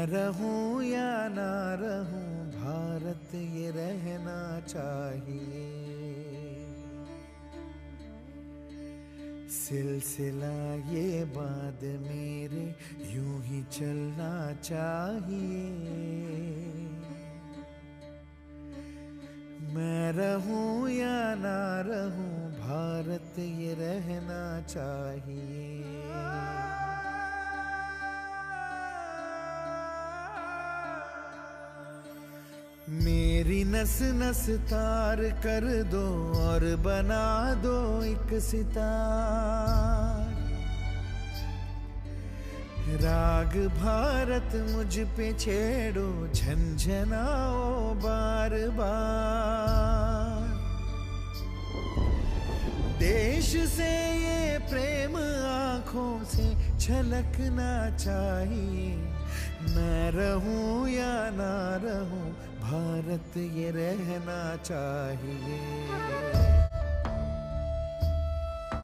रहूं या ना रहूं, भारत ये रहना चाहिए। सिलसिला ये बाद मेरे यूं ही चलना चाहिए। मैं रहूं या ना रहूं, भारत ये रहना चाहिए। मेरी नस नस तार कर दो और बना दो एक सितार। राग भारत मुझ पे छेड़ो, झंझनाओ बार बार। देश से ये प्रेम आंखों से छलकना चाहिए। मैं रहूं या ना रहूं, भारत ये रहना चाहिए।